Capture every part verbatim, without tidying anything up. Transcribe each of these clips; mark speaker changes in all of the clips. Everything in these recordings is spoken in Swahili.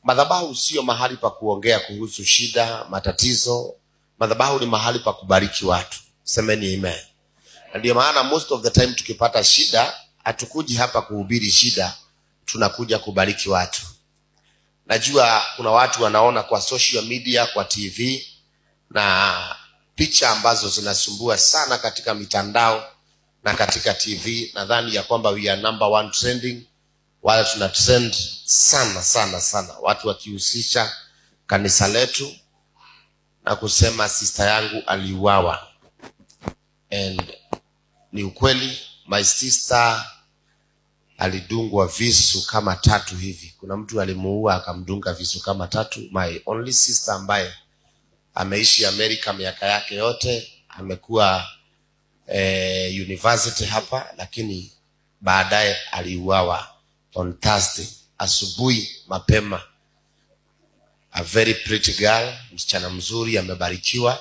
Speaker 1: Madhabahu sio mahali pa kuongea kuhusu shida, matatizo. Madhabahu ni mahali pa kubariki watu. Semeni amen. Ndio maana most of the time tukipata shida, hatukuji hapa kuhubiri shida, tunakuja kubariki watu. Najua kuna watu wanaona kwa social media, kwa T V na picha ambazo zinasumbua sana katika mitandao na katika T V. Nadhani ya kwamba we are number one trending. Wale tuna trend sana sana sana, watu wakihusisha kanisa letu na kusema sister yangu aliuawa. And ni ukweli, my sister alidungwa visu kama tatu hivi. Kuna mtu alimuua akamdunga visu kama tatu. My only sister ambaye ameishi Amerika miaka yake yote, amekuwa eh, university hapa, lakini baadaye aliuawa on Thursday asubuhi mapema. A very pretty girl, msichana mzuri, amebarikiwa,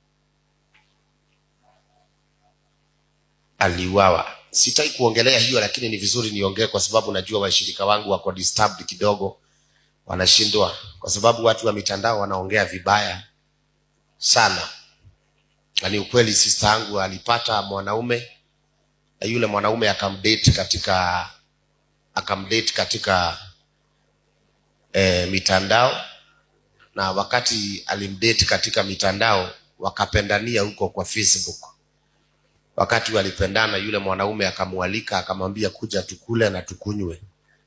Speaker 1: aliuawa. Sitaki kuongelea hiyo, lakini ni vizuri niongee kwa sababu najua washirika wangu wako disturbed kidogo, wanashindwa kwa sababu watu wa mitandao wanaongea vibaya sana. Na ni ukweli, sister yangu alipata mwanaume, na yule mwanaume akamdate katika akamdate katika eh, mitandao, na wakati alimdate katika mitandao wakapendania huko kwa Facebook. Wakati walipendana, yule mwanaume akamwalika, akamwambia kuja tukule na tukunywe.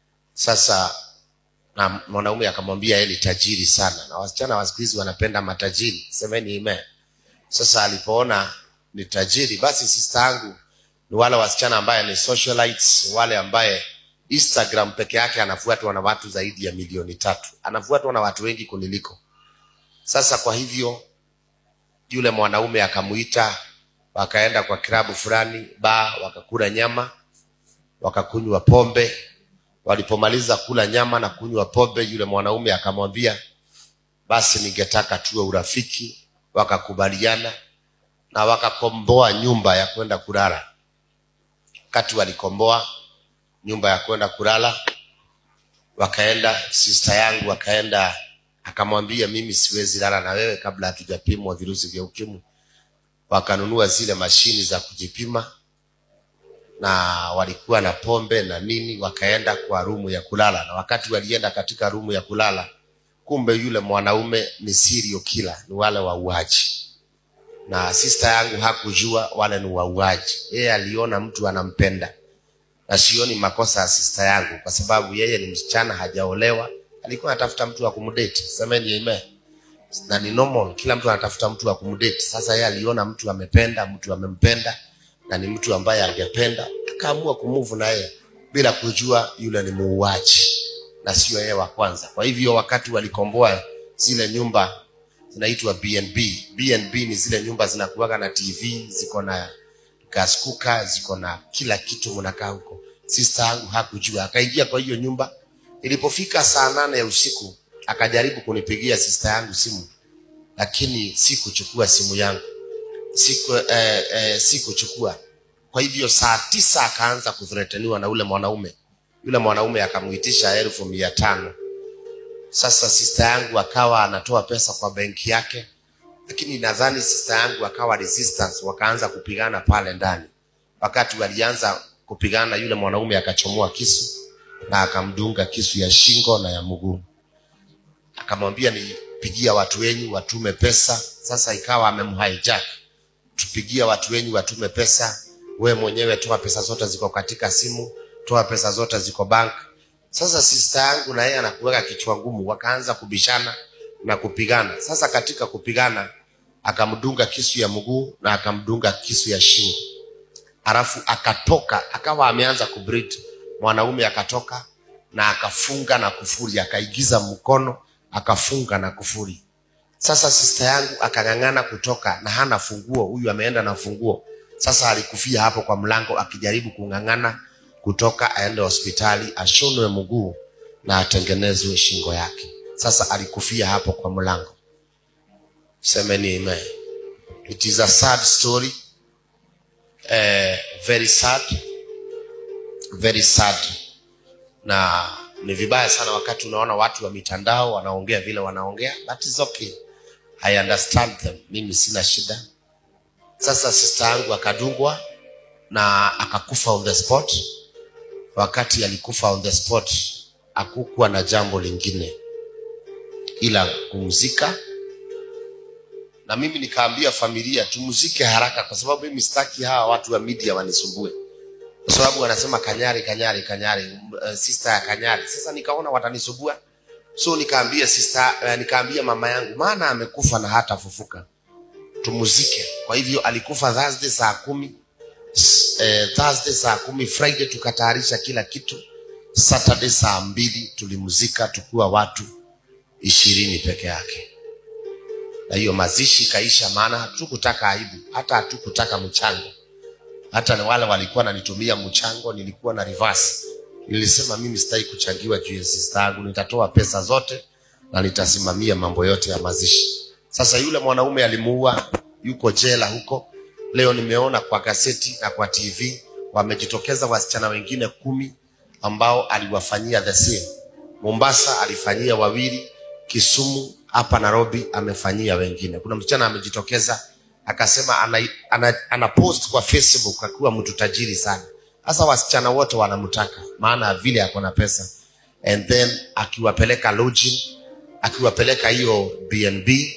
Speaker 1: Sasa na mwanaume akamwambia yeye ni tajiri sana, na wasichana wa siku hizi wanapenda matajiri. Semeni amen. Sasa alipoona ni tajiri, basi sister yangu ni wale wasichana ambaye ni socialites, wale ambaye Instagram peke yake anafuatwa na watu zaidi ya milioni tatu. Anafuatwa na watu wengi kuniliko. Sasa kwa hivyo yule mwanaume akamuita, wakaenda kwa klabu fulani, bar, wakakula nyama, wakakunywa pombe. Walipomaliza kula nyama na kunywa pombe, yule mwanaume akamwambia basi ningetaka tuwe urafiki. Wakakubaliana na wakakomboa nyumba ya kwenda kulala. Wakati walikomboa nyumba ya kwenda kulala, wakaenda, sister yangu wakaenda, akamwambia mimi siwezi lala na wewe kabla hatujapimwa virusi vya ukimwi. Wakanunua zile mashini za kujipima, na walikuwa na pombe na nini, wakaenda kwa rumu ya kulala. Na wakati walienda katika rumu ya kulala, kumbe yule mwanaume ni serial killer, ni wale wauaji. Na sister yangu hakujua wale ni wauaji. Yeye aliona mtu anampenda. Na sioni makosa ya sister yangu kwa sababu yeye ni msichana, hajaolewa, alikuwa anatafuta mtu wa kumdate. Semeni amen. Na ni normal, kila mtu anatafuta mtu wa kumdate. Sasa yeye aliona mtu amependa, mtu amempenda, na ni mtu ambaye angependa, akaamua kumove na yeye bila kujua yule ni muuaji na sio yeye wa kwanza. Kwa hivyo wakati walikomboa zile nyumba zinaitwa B and B. B and B ni zile nyumba zinakuwa na T V, ziko na gas cooker, ziko na kila kitu, mnakaa huko. Sister yangu hakujua, akaingia kwa hiyo nyumba. Ilipofika saa nane ya usiku, akajaribu kunipigia sister yangu simu, lakini sikuchukua simu yangu. Siku eh, eh, sikuchukua. Kwa hivyo saa tisa akaanza kuthreateniwa na ule mwanaume. Yule mwanaume akamuitisha elfu mia tano. Sasa sister yangu akawa anatoa pesa kwa benki yake, lakini nadhani sister yangu akawa resistance, wakaanza kupigana pale ndani. Wakati walianza kupigana, yule mwanaume akachomoa kisu na akamdunga kisu ya shingo na ya mguu. Akamwambia nipigia watu wenyu watume pesa. Sasa ikawa amemhijack, tupigia watu wenyu watume pesa, we mwenyewe toa pesa zote ziko katika simu, toa pesa zote ziko bank. Sasa sister yangu na yeye anakuweka kichwa ngumu, wakaanza kubishana na kupigana. Sasa katika kupigana akamdunga kisu ya mguu na akamdunga kisu ya shingo. Alafu akatoka, akawa ameanza kubreed. Mwanaume akatoka na akafunga na kufuri, akaigiza mkono, akafunga na kufuri. Sasa sister yangu akangangana kutoka na hana funguo, huyu ameenda na funguo. Sasa alikufia hapo kwa mlango akijaribu kungangana kutoka aende hospitali ashonwe mguu na atengenezwe shingo yake. Sasa alikufia hapo kwa mlango. Semeni amen. It is a sad story. Uh, very sad. Very sad. Na ni vibaya sana wakati unaona watu wa mitandao wanaongea vile wanaongea. That is okay, I understand them, mimi sina shida. Sasa sister yangu akadungwa na akakufa on the spot. Wakati alikufa on the spot, hakukuwa na jambo lingine ila kumzika. Na mimi nikaambia familia tumuzike haraka, kwa sababu mimi sitaki hawa watu wa media wanisumbue, kwa sababu wanasema Kanyari Kanyari Kanyari uh, sister ya Kanyari. Sasa nikaona watanisumbua, so nikaambia sister uh, nikaambia mama yangu, maana amekufa na hata fufuka, tumuzike. Kwa hivyo alikufa Thursday saa kumi, uh, Thursday saa kumi, Friday tukatayarisha kila kitu, Saturday saa mbili tulimuzika tukiwa watu ishirini peke yake. Na hiyo mazishi kaisha, maana hatukutaka aibu, hata hatukutaka mchango. Hata na wale walikuwa nanitumia mchango, nilikuwa na reverse. Nilisema mimi sitaki kuchangiwa juu ya sister yangu, nitatoa pesa zote na nitasimamia mambo yote ya mazishi. Sasa yule mwanaume alimuua, yuko jela huko. Leo nimeona kwa gazeti na kwa T V wamejitokeza wasichana wengine kumi ambao aliwafanyia the same. Mombasa alifanyia wawili, Kisumu, hapa Nairobi amefanyia wengine. Kuna msichana amejitokeza akasema ana, ana, ana post kwa Facebook akiwa mtu tajiri sana. Sasa wasichana wote wanamtaka maana vile ako na pesa, and then akiwapeleka lodging, akiwapeleka hiyo B and B,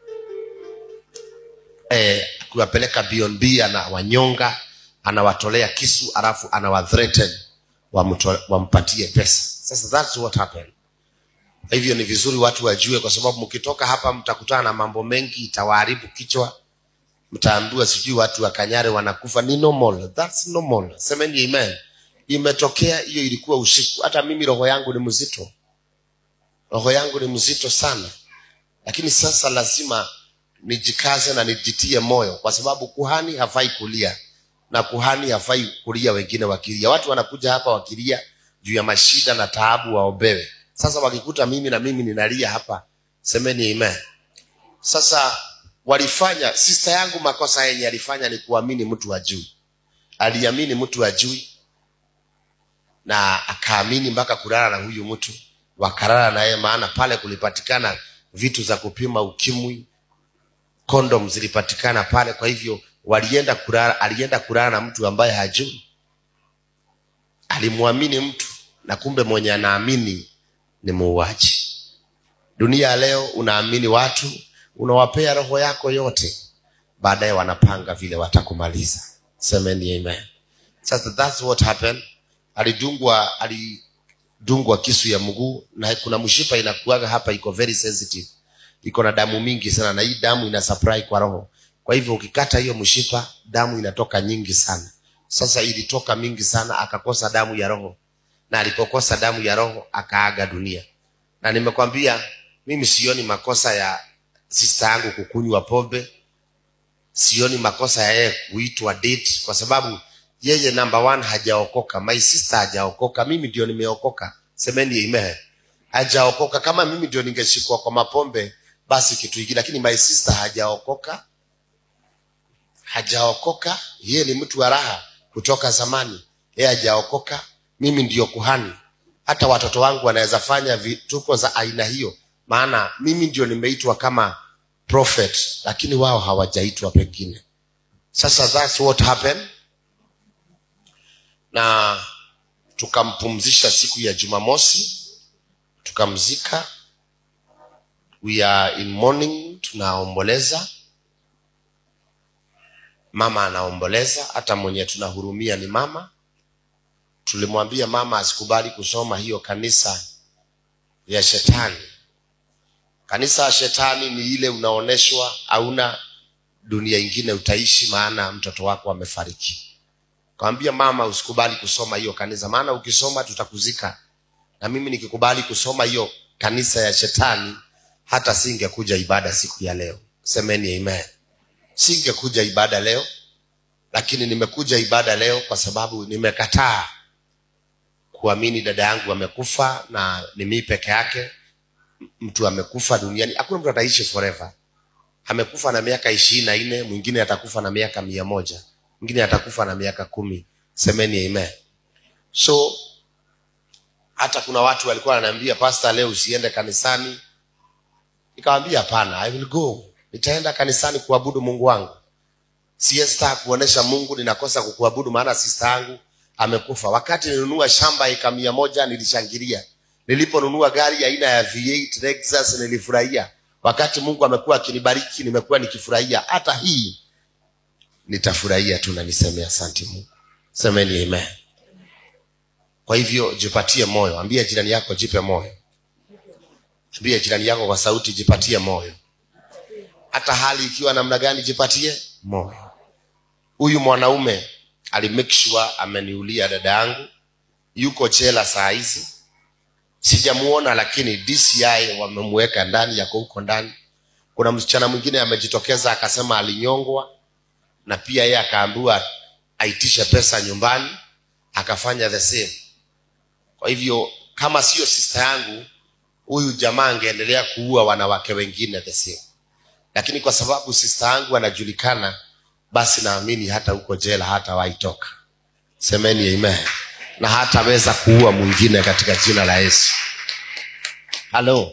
Speaker 1: eh akiwapeleka B and B ana wanyonga, anawatolea kisu, alafu anawathreaten wampatie pesa. Sasa that's what happened. Hivyo ni vizuri watu wajue, kwa sababu mkitoka hapa mtakutana na mambo mengi, itawaharibu kichwa. Mtaambiwa sijui watu wa Kanyari wanakufa, ni normal. That's normal. Semeni amen. Imetokea hiyo, ilikuwa usiku. Hata mimi roho yangu ni mzito. Roho yangu ni mzito sana. Lakini sasa lazima nijikaze na nijitie moyo, kwa sababu kuhani hafai kulia, na kuhani hafai kulia wengine wakilia. Watu wanakuja hapa wakilia juu ya mashida na taabu waobewe. Sasa wakikuta mimi na mimi ninalia hapa, semeni amen. Sasa walifanya, sister yangu makosa yenye alifanya ni kuamini mtu ajui. Aliamini mtu ajui na akaamini mpaka kulala na huyu mtu, wakalala na yeye, maana pale kulipatikana vitu za kupima ukimwi, condom zilipatikana pale. Kwa hivyo walienda kulala, alienda kulala na mtu ambaye hajui. Alimuamini mtu, na kumbe mwenye anaamini ni muuaji. Dunia leo unaamini watu, unawapea roho yako yote, baadaye wanapanga vile watakumaliza. Semeni amen. Sasa that's what happened. Alidungwa, alidungwa kisu ya mguu, na kuna mshipa inakuaga hapa, iko very sensitive, iko na damu mingi sana, na hii damu ina supply kwa roho. Kwa hivyo ukikata hiyo mshipa, damu inatoka nyingi sana. Sasa ilitoka mingi sana, akakosa damu ya roho, na alipokosa damu ya roho akaaga dunia. Na nimekwambia mimi sioni makosa ya sister yangu kukunywa pombe, sioni makosa ya yeye kuitwa date, kwa sababu yeye number one hajaokoka. My sister hajaokoka, mimi ndio nimeokoka. Semeni amen. Hajaokoka. Kama mimi ndio ningeshikwa kwa mapombe basi kitu hiki, lakini my sister hajaokoka. Hajaokoka, yeye ni mtu wa raha kutoka zamani. Yeye hajaokoka, mimi ndio kuhani. Hata watoto wangu wanaweza fanya vituko za aina hiyo, maana mimi ndio nimeitwa kama prophet, lakini wao hawajaitwa pengine. Sasa that's what happened. Na tukampumzisha siku ya Jumamosi, tukamzika. We are in mourning, tunaomboleza. Mama anaomboleza, hata mwenye tunahurumia ni mama. Tulimwambia mama asikubali kusoma hiyo kanisa ya shetani. Kanisa ya shetani ni ile unaoneshwa hauna dunia ingine utaishi, maana mtoto wako amefariki. Kaambia mama usikubali kusoma hiyo kanisa, maana ukisoma tutakuzika. Na mimi nikikubali kusoma hiyo kanisa ya shetani, hata singekuja ibada siku ya leo. Semeni amen. Singekuja ibada leo, lakini nimekuja ibada leo kwa sababu nimekataa kuamini dada yangu amekufa, na ni mimi peke yake. Mtu amekufa duniani, hakuna mtu ataishi forever. Amekufa na miaka ishirini na nne, mwingine atakufa na miaka mia moja, mwingine atakufa na miaka kumi. Semeni amen. So Hata kuna watu walikuwa wananiambia, pastor, leo usiende kanisani. Nikamwambia hapana, I will go. Nitaenda kanisani kuabudu Mungu wangu. Siesta kuonesha Mungu ninakosa kukuabudu maana sister yangu amekufa. Wakati nilinunua shamba eka mia moja nilishangilia. Niliponunua gari aina ya V eight Lexus nilifurahia. Wakati Mungu amekuwa akinibariki nimekuwa nikifurahia. Hata hii nitafurahia tu na niseme asante Mungu. Semeni amen. Kwa hivyo jipatie moyo. Ambia jirani yako jipe moyo. Ambia jirani yako kwa sauti jipatie moyo. Hata hali ikiwa namna gani jipatie moyo. Huyu mwanaume ali make sure ameniulia dada yangu. Yuko jela saa hizi. Sijamuona lakini D C I wamemweka ndani, yako huko ndani. Kuna msichana mwingine amejitokeza akasema alinyongwa na pia yeye akaambiwa aitishe pesa nyumbani, akafanya the same. Kwa hivyo kama sio sister yangu, huyu jamaa angeendelea kuua wanawake wengine the same. Lakini kwa sababu sister yangu anajulikana, basi naamini hata huko jela hata waitoka. Semeni amen. Na hataweza kuua mwingine katika jina la Yesu. Hello.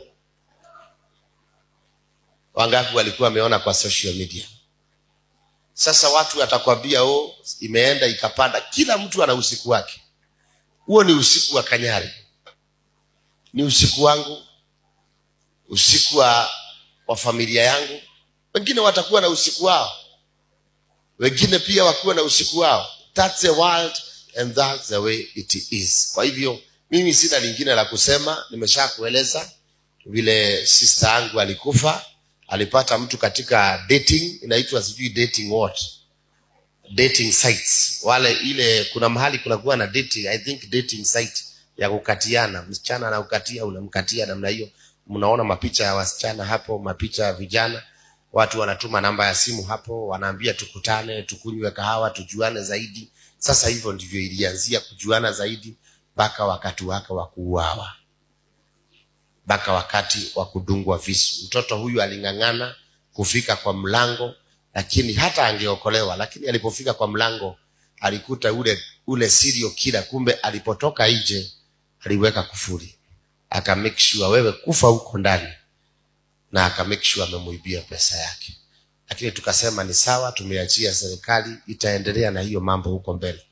Speaker 1: Wangapi walikuwa wameona kwa social media? Sasa watu watakwambia oh imeenda ikapanda. Kila mtu ana usiku wake. Huo ni usiku wa Kanyari. Ni usiku wangu. Usiku wa, wa familia yangu. Wengine watakuwa na usiku wao. Wengine pia wakuwa na usiku wao. That's the world and that's the way it is. Kwa hivyo mimi sina lingine la kusema. Nimesha kueleza vile sister yangu alikufa. Alipata mtu katika dating, inaitwa sijui dating what? Dating sites. Wale ile kuna mahali kuna kuwa na dating, I think dating site ya kukatiana. Msichana anakukatia, unamkatia namna hiyo. Mnaona mapicha ya wasichana hapo, mapicha ya vijana. Watu wanatuma namba ya simu hapo, wanaambia tukutane, tukunywe kahawa, tujuane zaidi. Sasa hivyo ndivyo ilianzia kujuana zaidi mpaka wakati wake wa kuuawa. Mpaka wakati wa kudungwa visu. Mtoto huyu alingangana kufika kwa mlango, lakini hata angeokolewa, lakini alipofika kwa mlango alikuta ule ule serial killer. Kumbe alipotoka nje aliweka kufuri. Aka make sure wewe kufa huko ndani, na aka make sure amemuibia pesa yake. Lakini tukasema ni sawa, tumeachia serikali itaendelea na hiyo mambo huko mbele.